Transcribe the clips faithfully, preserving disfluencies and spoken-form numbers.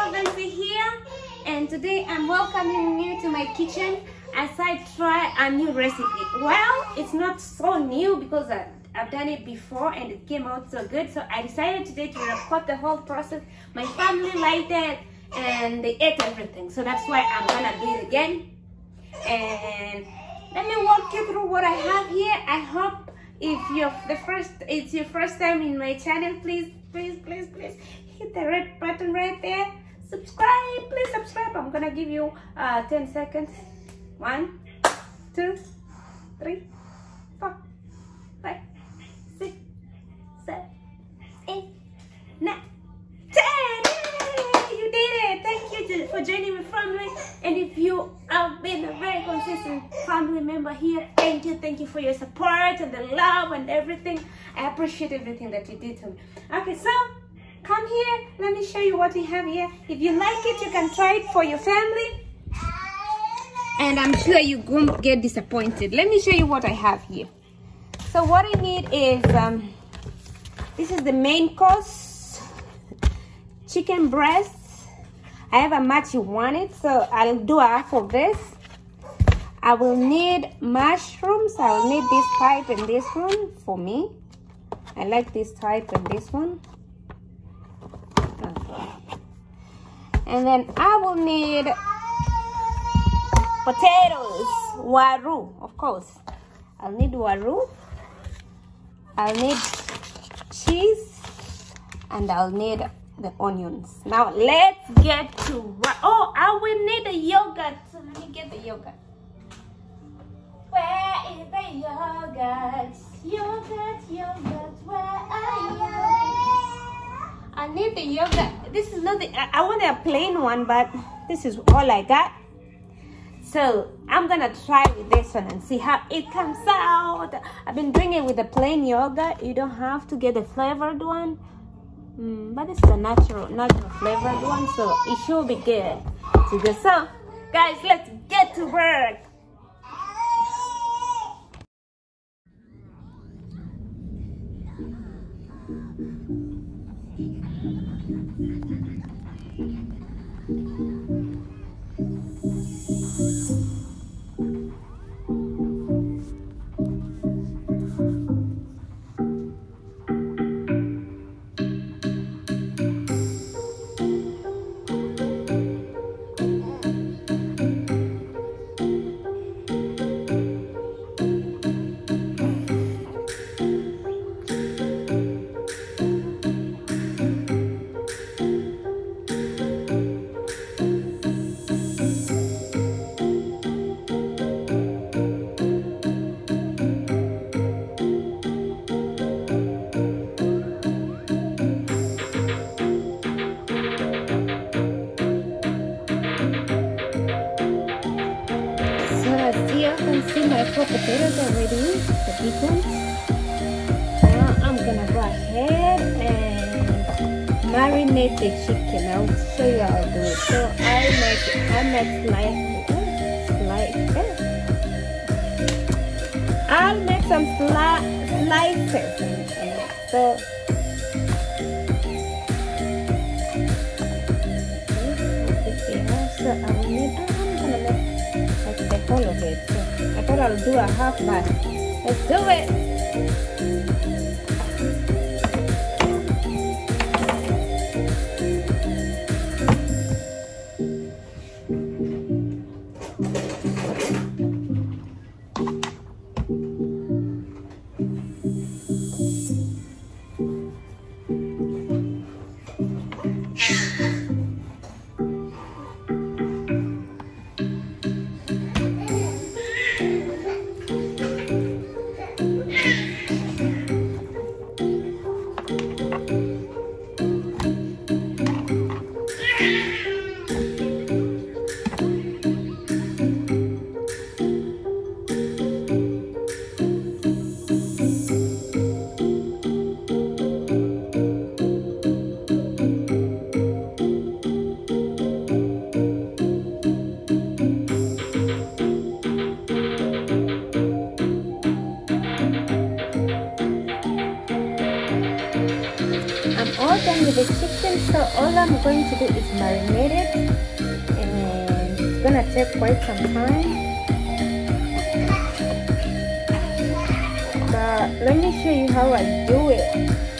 Nancy here, and today I'm welcoming you to my kitchen as I try a new recipe. Well, it's not so new because I, I've done it before and it came out so good, so I decided today to record the whole process. My family liked it and they ate everything, so that's why I'm gonna do it again. And let me walk you through what I have here. I hope if you're the first, it's your first time in my channel, please, please, please, please hit the red button right there. Subscribe, please subscribe. I'm gonna give you uh, ten seconds. One, two, three, four, five, six, seven, eight, nine, ten. Yay! You did it. Thank you for joining my family. And if you have been a very consistent family member here, thank you. Thank you for your support and the love and everything. I appreciate everything that you did to me. Okay, so come here. Let me show you what we have here. If you like it, you can try it for your family. And I'm sure you won't get disappointed. Let me show you what I have here. So what I need is, um, this is the main course, chicken breast. I have a much you want it, so I'll do half of this. I will need mushrooms. I will need this type and this one for me. I like this type and this one. Okay. And then I will need potatoes, waru, of course. I'll need waru. I'll need cheese, and I'll need the onions. Now let's get to, oh, I will need the yogurt. So let me get the yogurt. Where is the yogurt? Yogurt, yogurt, where are you? I need the yogurt. This is not the, I, I want a plain one, but this is all I got. So I'm gonna try with this one and see how it comes out. I've been doing it with the plain yogurt. You don't have to get the flavored one. Mm, but it's a natural, natural flavored one, so it should be good. So, guys, let's get to work. Potatoes already, the big ones. Now I'm gonna go ahead and marinate the chicken. I'll show you how to do it. So I make I make slice slices. I'll make some sli slices. So so I will need. I'm gonna make like the whole of it. So I thought I'll do a half, but let's do it. done with the chicken, so all I'm going to do is marinate it, and it's gonna take quite some time. But let me show you how I do it.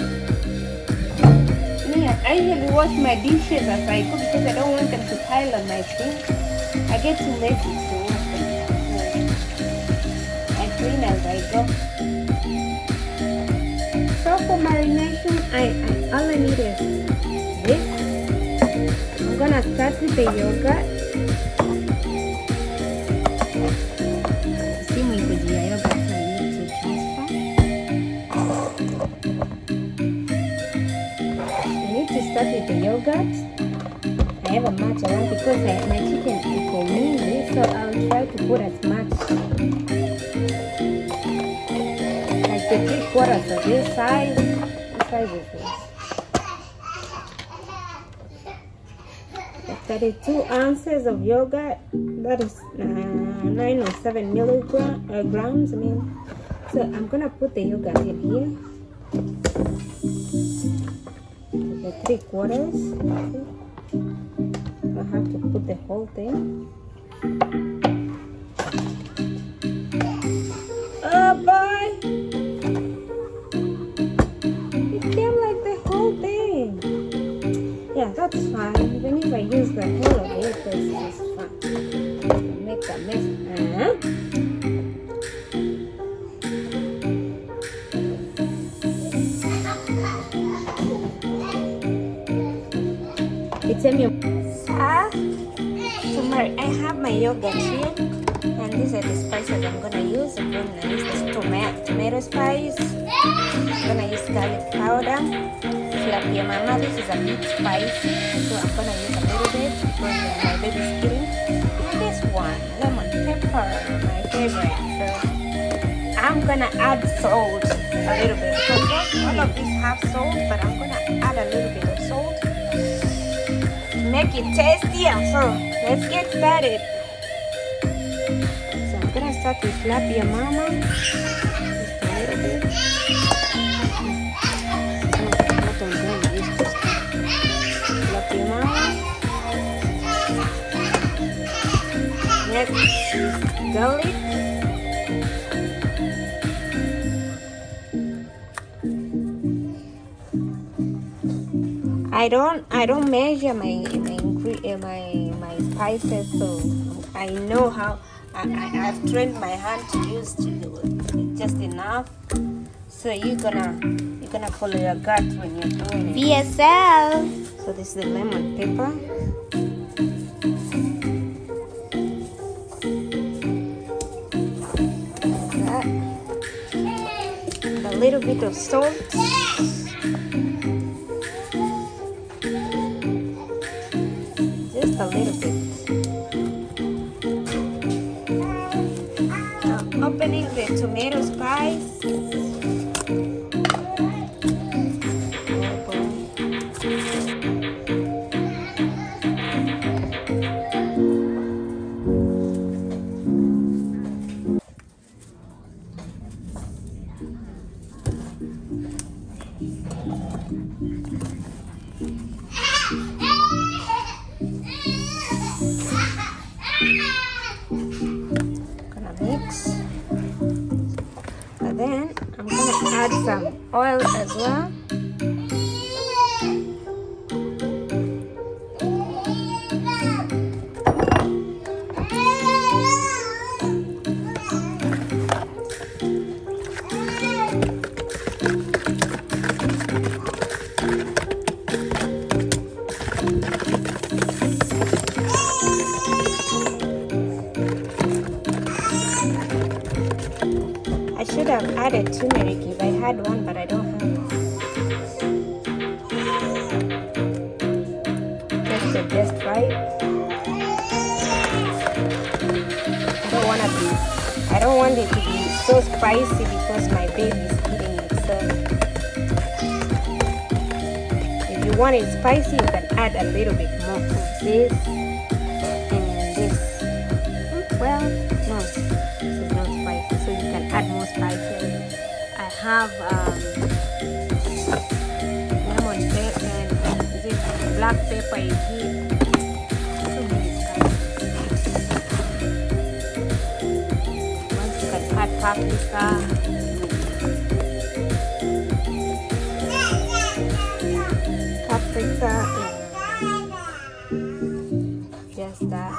Me, I usually wash my dishes as I cook because I don't want them to pile on my sink. I get too lazy to wash them, so I clean as I go. So for marination, I, I all I need is this. I'm gonna start with the yogurt. See me with the yogurt I need to transfer. I need to start with the yogurt. I have a much around because I, my chicken is for me, so I'll try to put as much. The three quarters of this size. What size is this? thirty-two ounces of yogurt. That is uh, nine or seven milligrams. Uh, grams, I mean. So I'm gonna put the yogurt in here. The three quarters. I have to put the whole thing. Oh boy! Yeah, that's fine. Even if I use the whole of it, it's fine. Make a mess. Uh-huh. It's a new. Ah, tomorrow I have my yogurt here, and these are the spices I'm gonna use. I'm gonna use this tomato, tomato spice. I'm gonna use garlic powder. Your mama, this is a bit spicy, so I'm gonna use a little bit because my baby's eating. And this one, lemon pepper, my favorite. So I'm gonna add salt a little bit because all of these have salt, but I'm gonna add a little bit of salt to make it tastier. So let's get started. So I'm gonna start with slap your mama just a little bit. Next is garlic. I don't I don't measure my my my my spices, so I know how I, I I've trained my hand to use to do it just enough. So you're gonna you're gonna follow your gut when you're doing it. Be yourself. So this is the lemon pepper. Like that. And a little bit of salt. Just a little bit. Now opening the tomato spice. Gonna mix, and then I'm gonna add some oil as well. I should have added turmeric if I had one, but I don't have it. Just the just right. I don't want to be. I don't want it to be so spicy because my baby is eating it. So if you want it spicy, you can add a little bit more of this and this. Well, no. So you can add more spices. I have um, lemon pepper, paprika. Paprika is just that.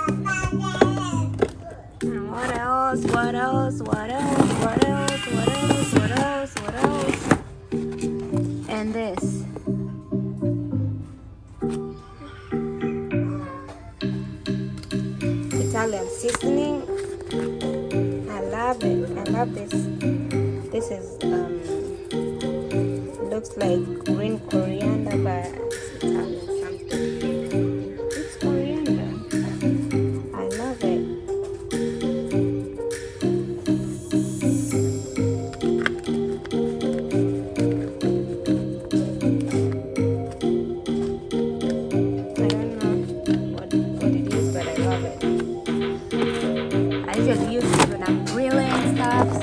And what else? What else? What else? What else? What else? What else? What else? And this. Italian seasoning. I love it. I love this. This is um looks like green coriander, but it's Italian something. It's coriander. I love it. I don't know what, what it is, but I love it. I usually use it when I'm grilling and stuff, so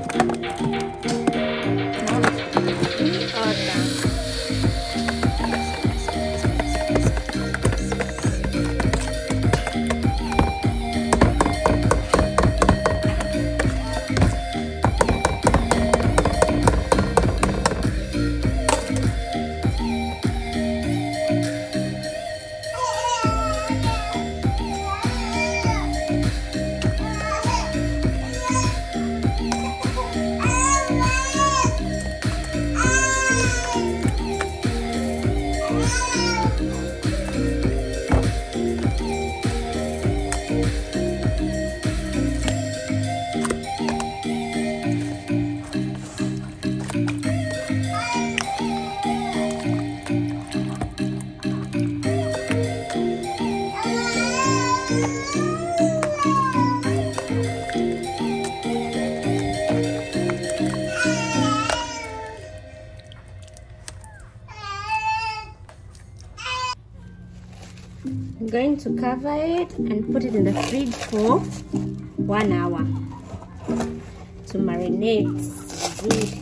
I'm going to cover it and put it in the fridge for one hour to marinate good.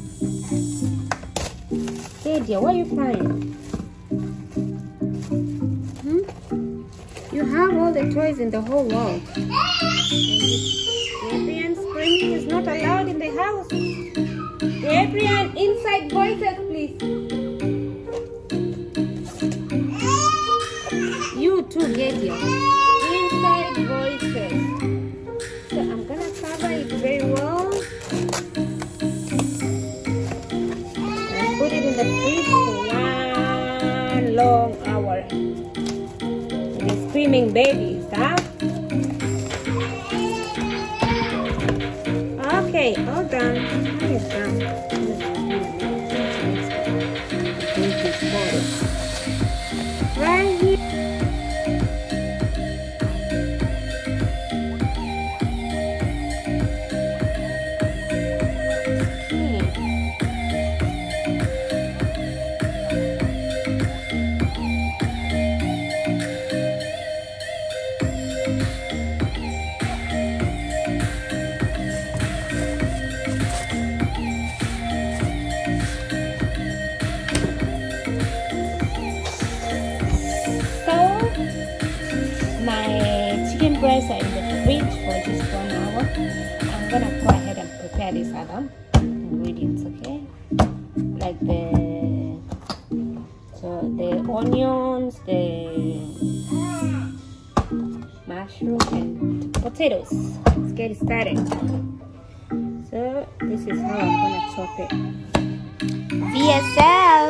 Hey dear, what are you frying? Hmm? You have all the toys in the whole world. And Adrian screaming is not allowed in the house. Adrian, inside voices please. You too, get your inside voices. So I'm gonna cover it very well and put it in the fridge for one long hour. The screaming babies, huh? Okay, all done. It's done. Right here. Breasts are in the fridge for just one hour. I'm gonna go ahead and prepare these other ingredients, okay? Like the so the onions, the mushroom, and potatoes. Let's get it started. So this is how I'm gonna chop it. V S L.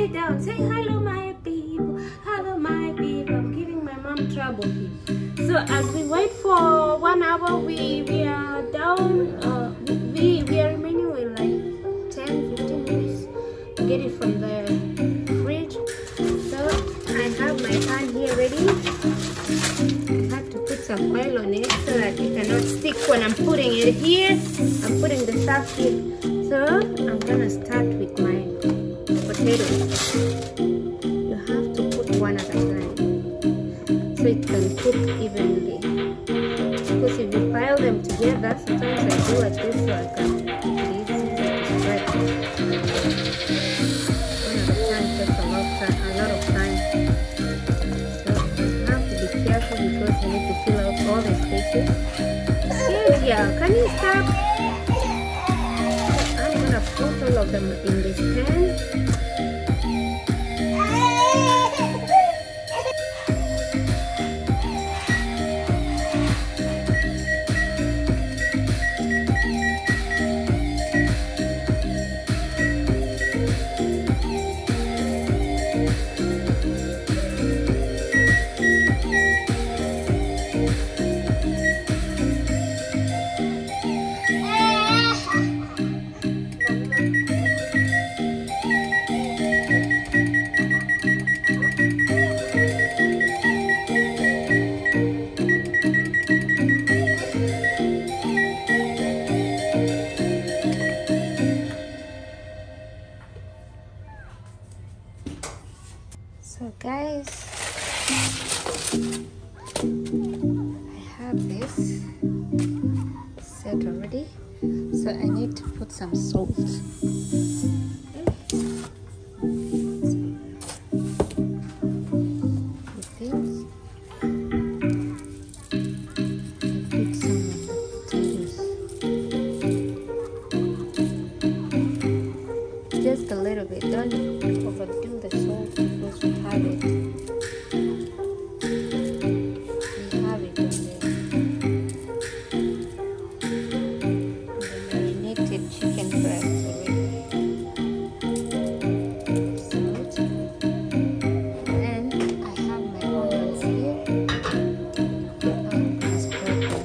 it down. Say hello, my people. Hello, my people. I'm giving my mom trouble here. So as we wait for one hour, we we are down. Uh, we we are remaining with like ten, fifteen minutes to get it from the fridge. So I have my pan here ready. I have to put some oil on it so that it cannot stick when I'm putting it here. I'm putting the stuff here. So I'm gonna start with my potatoes. You have to put one at a time so it can cook evenly. Because if you pile them together, sometimes I do like this so I can it's easy to spread. One at a time takes a lot of time. A lot of time. So you have to be careful because you need to fill out all the spaces. Yeah, can you stop? I'm gonna put all of them in this pan. So guys, I have this set already, so I need to put some salt. Just a little bit, don't overdo the salt because we have it. We have it on the marinated chicken breast already. Salt. And I have my onions here. I'm gonna spread them.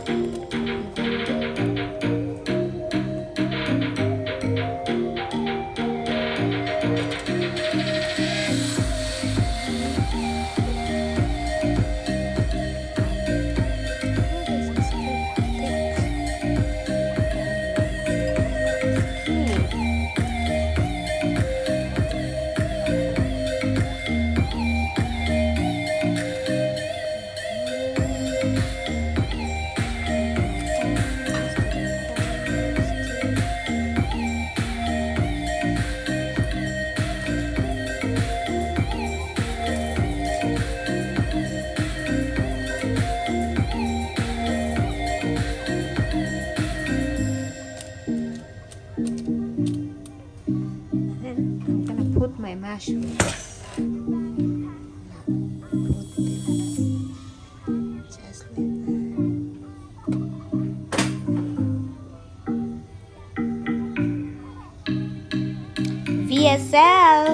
My mushrooms. Put them just like V S L.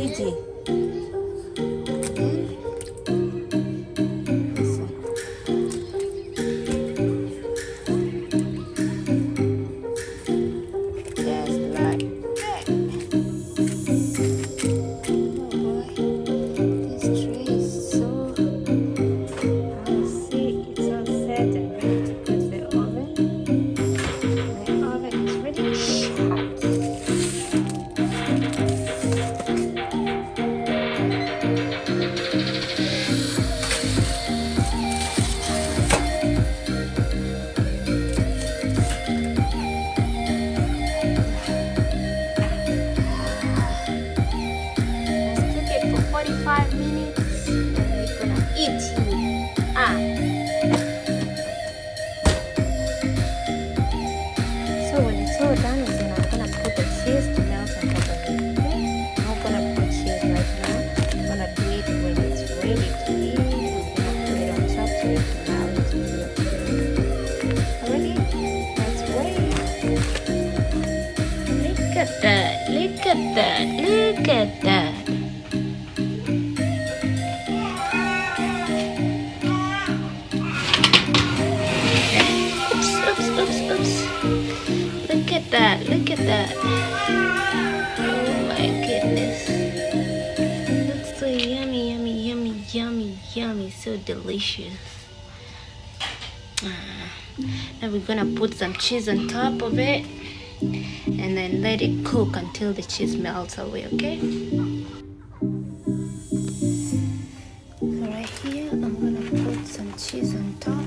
Gigi. forty-five minutes and we're gonna eat. Ah. So when it's all done, then I'm gonna put the cheese to melt on top of it. Okay? I'm not gonna put cheese right now. I'm gonna do it when it's ready to eat. I'm gonna put it on top so it can melt. Ready? Let's wait. Look at that, look at that, look at that. Look at that, look at that. Oh my goodness. It looks so yummy, yummy, yummy, yummy, yummy. So delicious. Ah. Now we're gonna put some cheese on top of it and then let it cook until the cheese melts away, okay? Right here, I'm gonna put some cheese on top.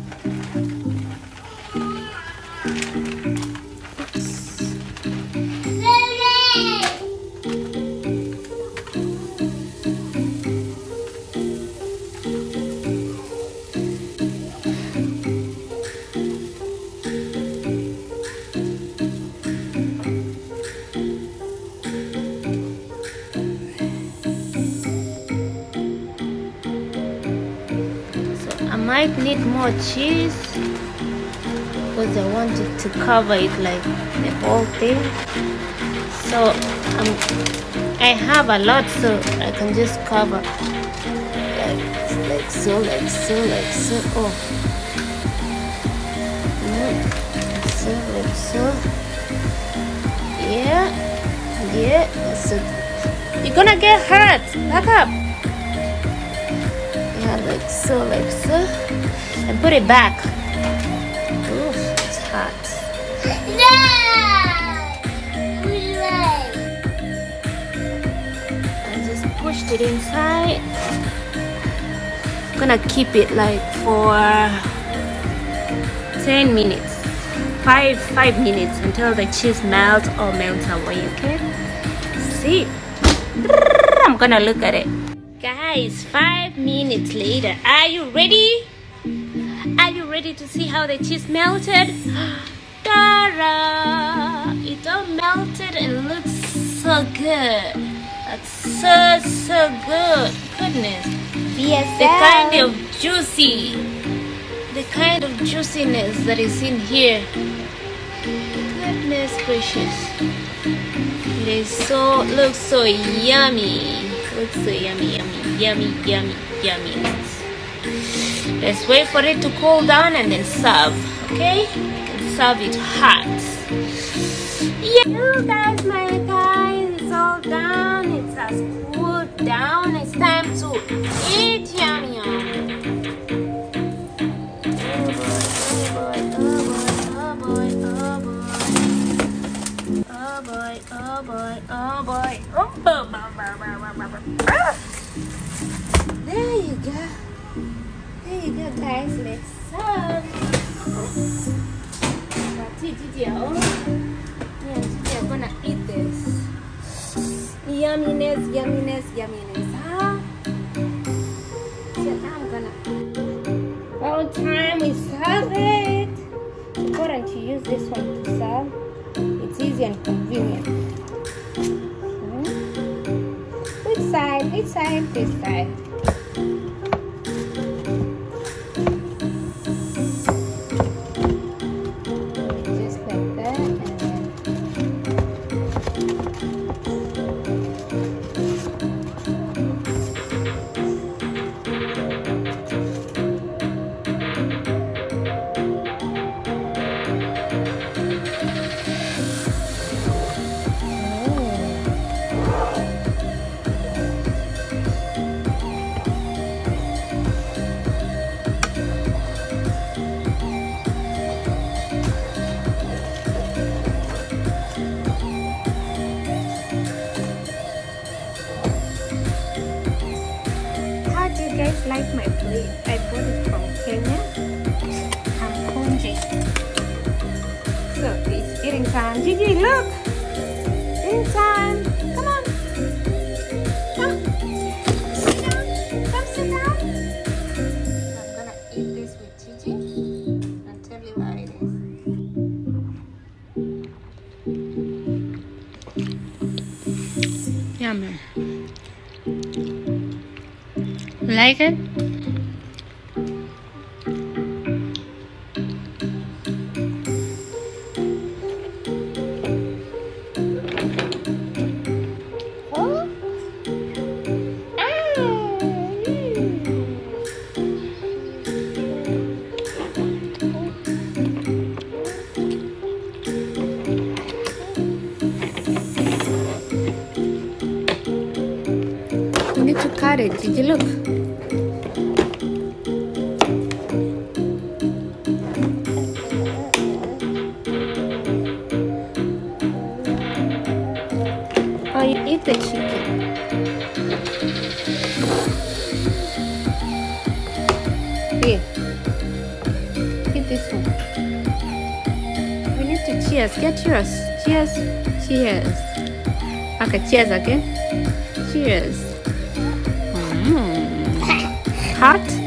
I might need more cheese because I want it to cover it like the whole thing. So um, I have a lot, so I can just cover like, like so, like so, like so. Oh, mm, so, like so. Yeah, yeah. So you're gonna get hurt. Back up. Like so, like so, and put it back. Oof, it's hot. I just pushed it inside. I'm gonna keep it like for ten minutes, five five minutes until the cheese melts or melts away. Okay. See, I'm gonna look at it. Guys, five minutes later, are you ready? Are you ready to see how the cheese melted? Ta-da! It all melted and looks so good. That's so, so good. Goodness. Yes, the kind of juicy, the kind of juiciness that is in here. Goodness gracious. It is so, looks so yummy. Looks so yummy, yummy, yummy, yummy, yummy. Let's wait for it to cool down and then serve, okay? You can serve it hot. Yeah, hello guys, my guys, it's all done. It's as cooled down. It's time to eat. Yummy, yummy. Oh boy, oh boy, oh boy, oh boy, oh boy, oh boy, oh boy, oh boy. There you go. There you go, guys. Let's serve. Gigi, I'm gonna eat this. Yumminess, yumminess, yumminess. Huh? So now I'm gonna. Well, time we serve it. It's important to use this one to serve. It's easy and convenient. Which side? Which side? This side. Just like that, and then my plate. I bought it from Kenya. Kamkonje. So it's eating time. Gigi, look! Eating time. Come on. Come. Sit down. Come sit down. I'm gonna eat this with Gigi and tell you how it is. Yummy. Like it? You need to cut it. Did you look? Oh, you eat the chicken. Here. Eat this one. We need to cheers. Get yours. Cheers. Cheers. Okay, cheers again. Cheers. Mm. Hot?